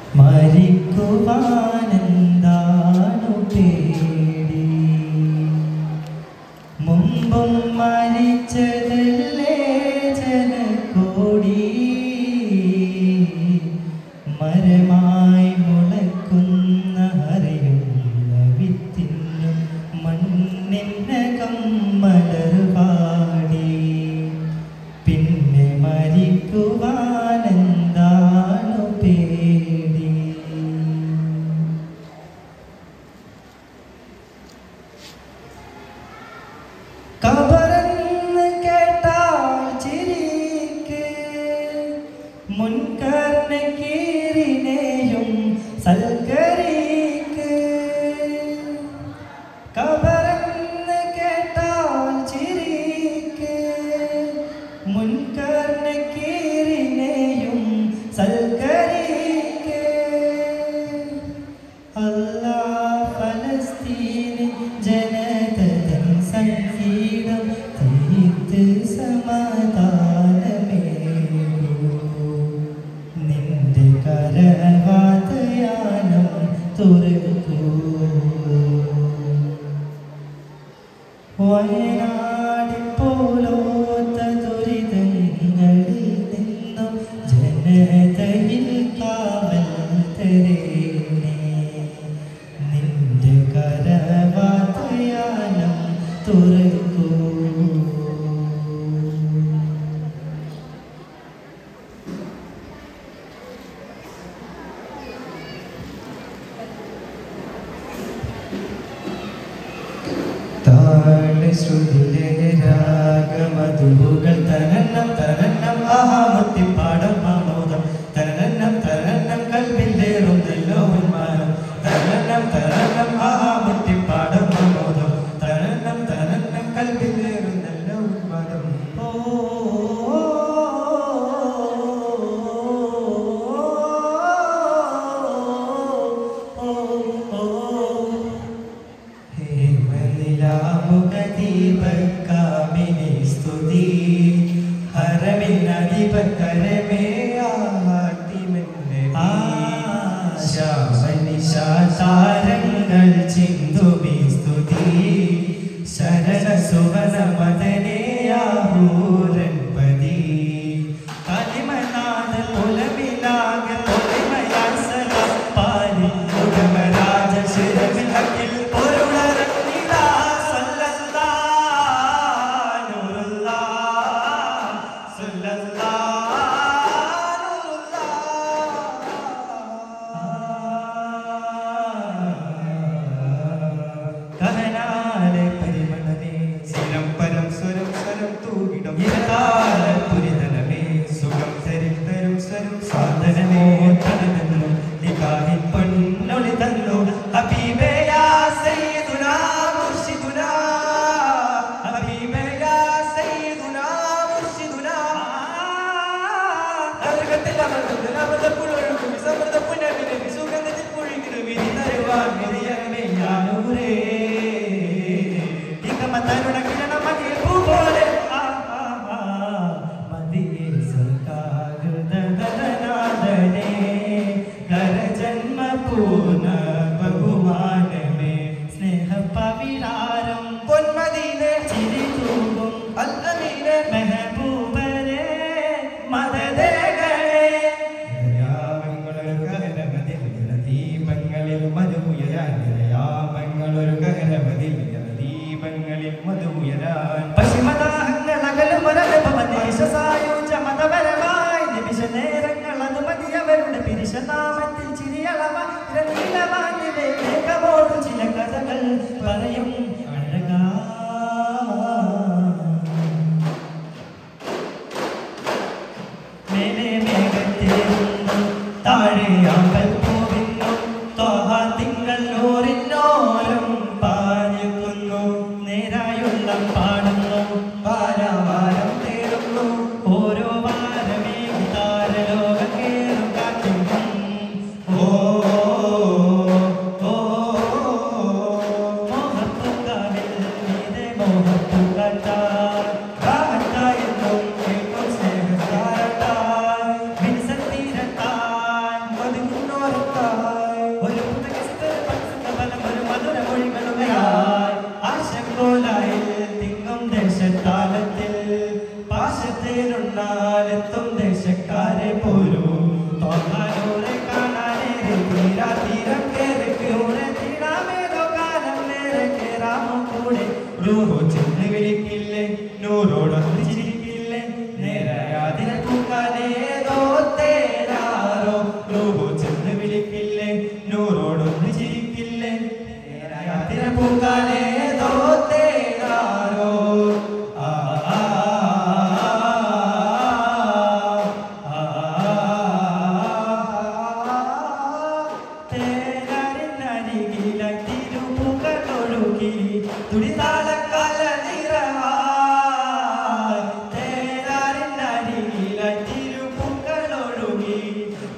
മരിക്കുവാനെന്താണു പേടി മുമ്പും മരിച്ചതല്ലേ ജനകോടി മരമായി മുളക്കുന്ന ഹരയുള്ള വിത്തിനും മണ്ണിനകം മലർവാടി പിന്നെ മരിക്കുവാനെന്താണു പേടി കബറെന്ന് കേട്ടാൽ ചിരിക്ക് മുൻകർണക്കീറിനെയും സൽക്കരിക്ക് കബറെന്ന് കേട്ടാൽ ചിരിക്ക് മുൻകർണക്കീറിനെയും സൽക്കരിക്ക് അല്ലാഹ് ഫലസ്തീൻ ജനതൻ സംഗീതം തീർത്ത് സമാധാനമേകൂ നിന്റെ കരവാതയാനം തുറക്കൂ വയനാടിൽ പോലോത്ത ദുരിതങ്ങളിൽ നിന്നും ജനതയിൽ കാവൽ തരേണേ നിന്റെ കരവാതയാനം തുറക്കൂ ശ്രുതിലെ രാഗമധുകൾ തനന്നം തനന്നം ആഹാമുത്തിപ്പാടം ആമോദം തനന്നം തനന്നം കൽവില്ലേറുന്നല്ലോ ഉന്മാനം തനന്നം തനന്നം ആഹാമുത്തിപ്പാടം ആമോദം തനന്നം തനന്നം കൽവില്ലേറുന്നല്ലോ ഉന്മാനം ദീപക്കാമിനി സ്തുതി ഹരമിന്നധിപകരമേ ആശാനിശാതാരങ്ങൾ ചിന്തുമി സ്തുതി ശരണ സുവന മദനേയാഹൂരൻപതി കലിമനാഥ പുലമിലാക പൊലിമയാസല പാലി ഉടമരാജ ശിരവിൽ അഖിൽ നാമത്തിൽ ചിരിയളവ ചില കഥകൾ പറയും അഴകാ മേലെ മേഘത്തേരുന്നു താഴെ ആമ്പൽ പൂവിന്നു തോഹ തിങ്കൾ നൂറിനോരം പാഞ്ഞുന്നു നേരായുള്ള പാടുന്നു വാരാവാരം തേടുന്നു ഓരോ വാരമേ താരലോകം കേറും കാറ്റും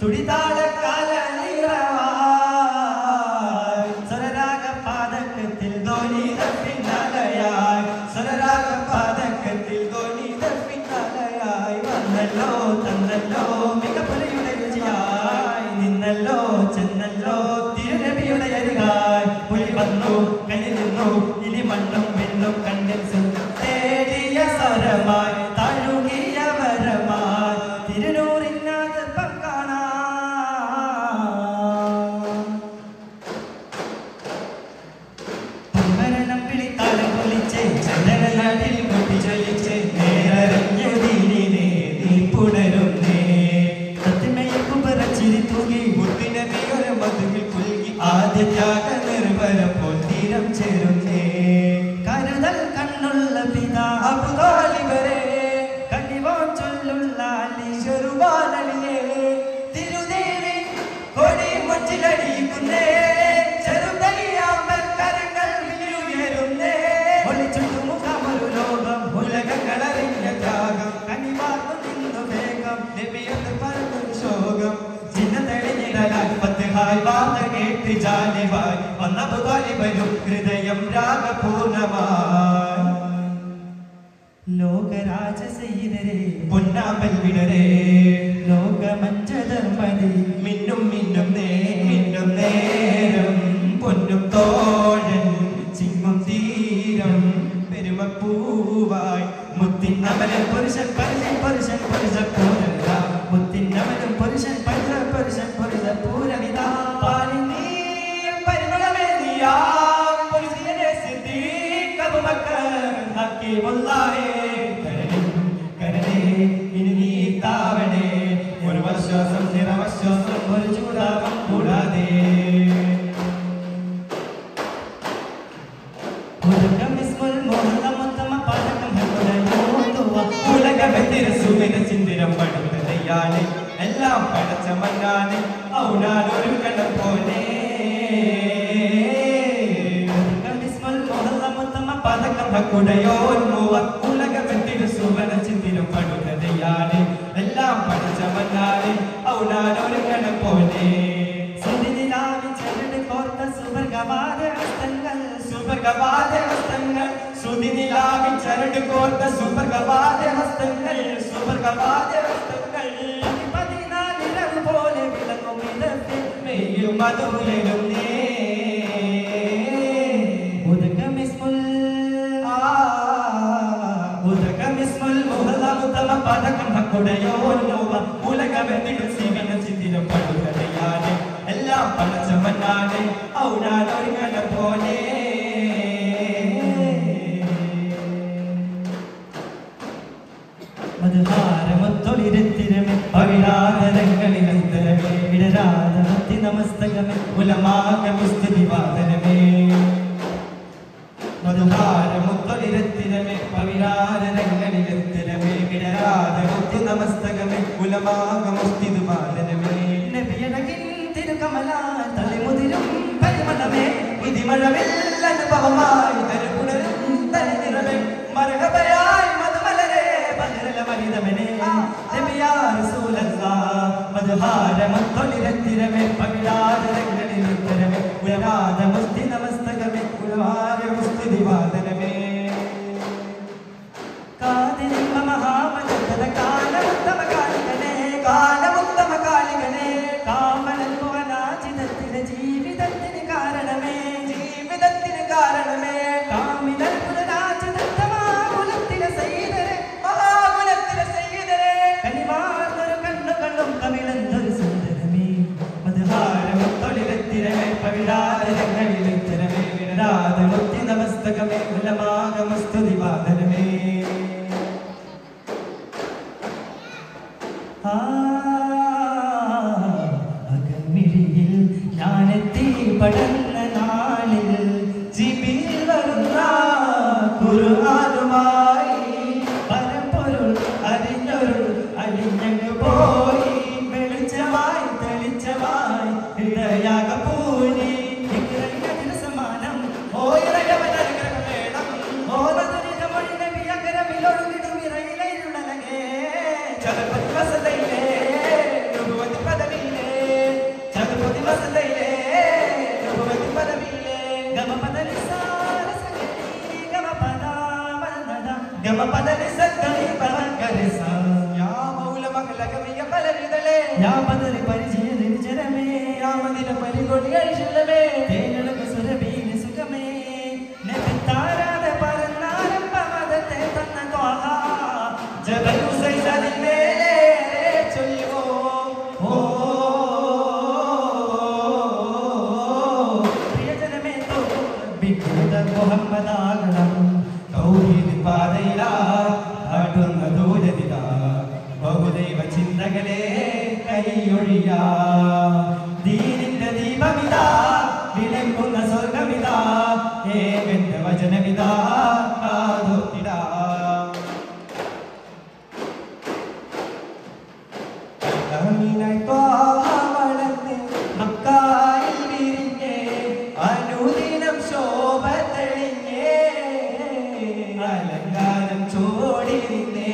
തുടിതാളക്കാല നീറവായി സ്വരരാഗ പാദക്കത്തിൽ ധോനിത പിന്നാലയായി സ്വരരാഗ പാദക്കത്തിൽ ധോനിത പിന്നാലയായി വന്നല്ലോ തന്നല്ലോ മികപ്പുലയുടെ രുചിയായി നിന്നല്ലോ ചെന്നല്ലോ തിരുനബിയുടെ അരികായി പുലി വന്നു കയ്യിൽ നിന്നു ഇനി മണ്ണും വെണ്ണും കണ്ണിൽ തേടിയ സ്വരമായി തഴുകിയ വരമായി തിരുനൂറിനകപ്പം കാണാം പമ്പരണം വിളിത്താളം പൊലിച്ച് ചന്ദ്രനാട്ടിൽ പൊട്ടിച്ചൊലിച്ച് നേരറിഞ്ഞു ദീനിനെ നീ പുണരുന്നേ സത്യമയെ കുപറച്ചിരി തൂകി മുത്തിനബിയൊരു മധുവിൽ പുൽകി ആദ്യ ത്യാഗ നിർവരപ്പോൾ തീരം ചേരുന്നേ കരുതൽ കണ്ണുള്ള പിതാ അബൂ താലിബരെ കനിവോ ചൊല്ലുള്ള അലി ചെറുവാനലിയെ തിരുദേവി കൊടി മുച്ചിലടിക്കുന്നേ ചെറുതലിയാമ്പൽ കരങ്ങൾ വിലുയരുന്നേ ഒളിച്ചുട്ടു മുഖമൊരു ലോകം ഉലകങ്ങളറിഞ്ഞ ത്യാഗം കനിവാർന്നു നിന്നു വേഗം നബിയൊന്ന് പറഞ്ഞൊരു ശോകം ചിന്ന തെളിഞ്ഞിടലായി പത്തുഹായി വാർത്ത കേട്ട് ജാലിവായി വന്ന അബൂ താലിബനും ഹൃദയം രാഗപൂർണമായി ലോകരാജസയ്യിദരേ പൊന്നാമ്പൽ വിടരേ ലോകമഞ്ചധർമ്മതി മിന്നും മിന്നും നേരം പൊന്നും തോഴൻ ചിങ്ങും തീരം പെരുമപ്പൂവായി മുത്തിൻ അമലൻ പുരുഷൻ പരിശൻ പുരുഷൻ പുരുഷ പൂരവിത മുത്തിൻ അമലും പുരുഷൻ പുരുഷൻ പുരുഷ പൂരവിത പാലിനീ പരിമളമേനിയാ പുരുഷനെ സിദ്ദീഖ് അബൂബക്കർ ഹക്കീമുല്ലാഹി കരണേ ഇനി നീ താവണേ ഒരു വർഷം നിറവശ്വാസം ഒരു ചൂടാവം കൂടാതെ ചിന്തിരം പടുത്തതയ്യാനെ എല്ലാം പടച്ച മന്നാനെ ഔനാനൊരു കടം പോലെ പതക്കം ഹക്കുടയോന്മുവ ഉലകമെത്തിരു സുവന ചിന്തിരം പടുത്തതയ്യാനെ എല്ലാം പടച്ച മന്നാനെ ഔനാനൊരു കടം പോലെ ശ്രുതിനിലാവിൻ ചരട് കോർത്ത സുവർഗവാദ ഹസ്തങ്ങൾ പതിനാലിരവ് പോലെ വിളങ്ങും ഇടത്തിൽ മെയ്യും മധുരയുന്നേ ഉദകമിസ്മുൽ മുഹല്ലമുത്തമ പദകം ഹക്കുടയോന്മുവ ഉലകമെത്തിരു സിവന ചിന്തിരം പടുകതയാനെ എല്ലാം പടച്ച മന്നാനെ ഔനാനൊരു കടം പോലെ മധുഹാരമൊത്തൊളിരത്തിരമേ പവിഴാതരങ്ങളിലന്തരമേ വിടരാതമത്തി നമസ്തകമേ ഉലമാകമുസ്തുതി വാദനമേ മധുഹാരമൊത്തൊളിരത്തിരമേ പവിഴാതരങ്ങളിലന്തരമേ വിടരാതമത്തി നമസ്തകമേ ഉലമാകമുസ്തുതി വാദനമേ നബിയഴകിൻ തിരുകമല തളിമുതിരും പരിമളമേ ഇതിമഴവിൽ അനുഭവമായി തരുപുണരും തനിനിറമേ മരഹബയായി മധുഹാരമൊത്തൊളിരത്തിരമേ പവിഴാതരങ്ങളിലുത്തരമേ ഉലവാദമുസ്തി നമസ്തകമേ ഉലവാരമുസ്തുതി വാദനമേ കാതിരിമ്പ മഹാമജല കാലമുത്തമ കാലികനെ കാലമുത്തമ കാലികനെ കാമനൻ ഭുവനാചിതത്തിന് ജീവിതത്തിന് കാരണമേ കാമിനൽ പുനരാചിതത്തമാകുലത്തിലെ സയ്യിദരെ മഹാകുലത്തിലെ സയ്യിദരെ കനിവാർന്നൊരു കണ്ണുകളും കവിളന്തൊരു സുന്ദരമേ മധുഹാരമൊത്തൊളിരത്തിരമേ പവിഴാതരങ്ങളിലുത്തരമേ വിടരാതമുത്തി നമസ്തകമേ ഉലമാകമുസ്തുതി വാദനമേ അകമിഴിയിൽ ഞാനെത്തി പടന്ന നാളിൽ ജിബിൽ വരുന്ന ഖുർആനുമായി പരപ്പൊരുൾ അറിഞ്ഞൊരു അലിഞ്ഞങ്ങ് പോയി വെളിച്ചമായി തെളിച്ചമായി ഹൃദയാക പൂനി സമാനം ഓരകവനഗ്രഹമേണം ഓരതുരിത മൊഴി നബി അകരമിലൊഴുകിടും ഇറയിലുള്ളലകേ ചലപതി വസതയിലേ നുബുവതി പദവിയിലേ പതറി പരിചയ ജനമേ ആമദിന പരികൊടി കഴിച്ചുള്ളമേ തേനൊഴുക സുരഭീന സുഖമേ നബിത്താരാത പറന്നാരംഭ മതത്തെ തന്ന ത്വാഹ ജബൽ ഹുസൈനിൽ മേലെ ചൊല്ലുവോ ഓ പ്രിയജനമേ തോ ബിക്കുദ മുഹമ്മദാകണം തൗഹീദ് പാതയിലാ ആടുന്ന ദൂരതിതാ ബഹുദൈവ ചിന്തകളെ കൈയൊഴിയാ ദീനിന്റെ ദീപമിതാ വിളങ്ങുന്ന സ്വർഗമിതാ ഏകന്റെ വചനമിതാ കാതോത്തിടാ അമീനായി വളർന്ന് മക്കായിൽ വിരിഞ്ഞേ അനുദിനം ശോഭ തെളിഞ്ഞേ അലങ്കാരം ചോടിരുന്നേ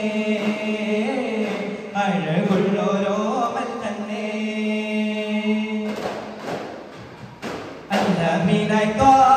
അഴകുള്ളോരോമൽ തന്നെ അമീനായി